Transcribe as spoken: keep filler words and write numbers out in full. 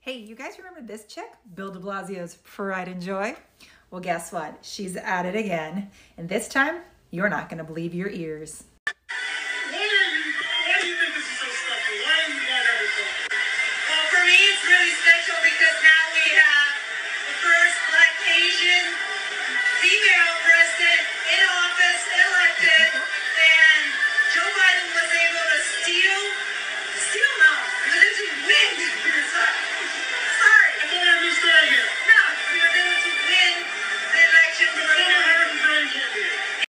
Hey, you guys remember this chick? Bill de Blasio's Pride and Joy? Well, guess what? She's at it again. And this time, you're not going to believe your ears.